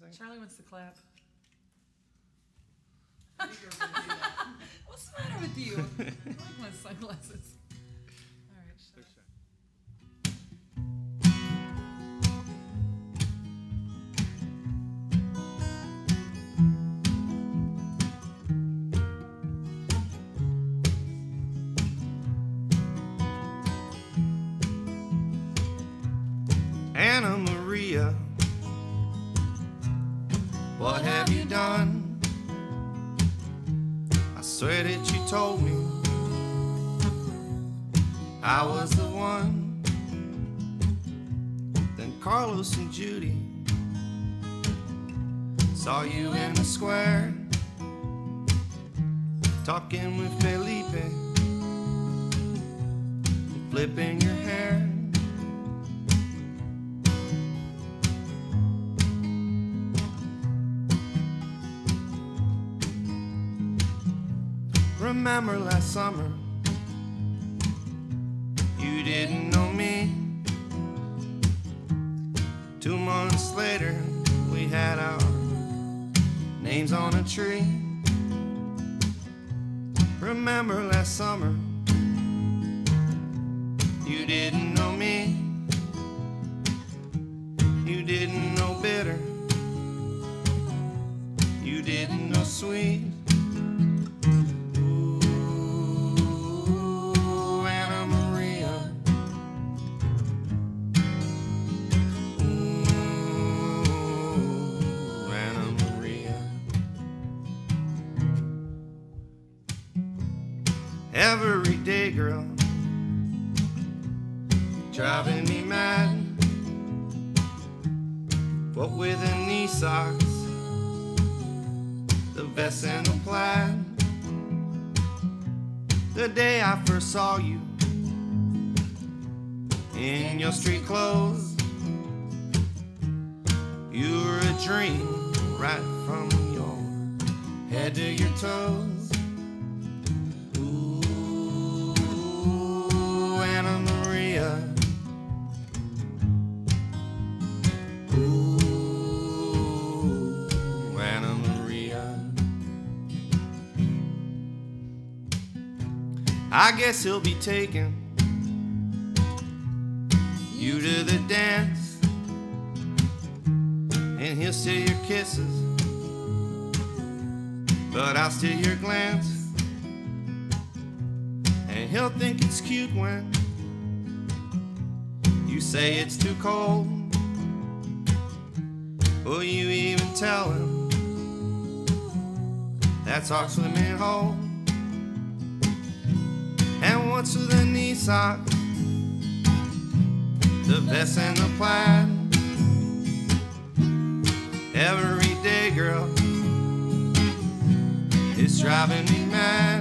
something? Charlie wants to clap. I think you're gonna do that. What's the matter with you? I like my sunglasses. All right, shut up. Anna Maria, what have you done? I swear that you told me I was the one. Then Carlos and Judy saw you in the square, talking with Felipe and flipping your hair. Remember last summer, you didn't know me. 2 months later, we had our names on a tree. Remember last summer, you didn't know me. You didn't know bitter. You didn't know sweet. Everyday girl, driving me mad. What with the knee socks, the vest and the plaid. The day I first saw you in your street clothes, you were a dream right from your head to your toes. Anna Maria, ooh, Anna Maria. I guess he'll be taking you to the dance, and he'll steal your kisses, but I'll steal your glance. And he'll think it's cute when you say it's too cold. Will you even tell him that's our swimming hole? And what's with the knee socks, the vest and the plaid? Everyday girl, it's driving me mad.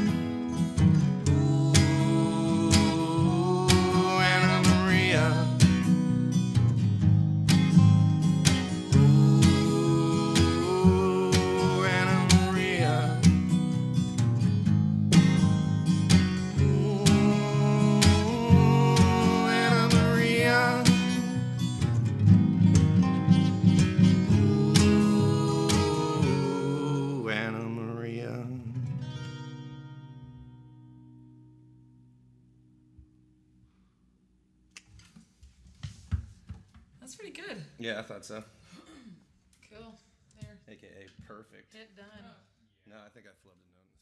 That's pretty good. Yeah, I thought so. Cool. There. AKA perfect. Hit done. No, I think I flubbed a note.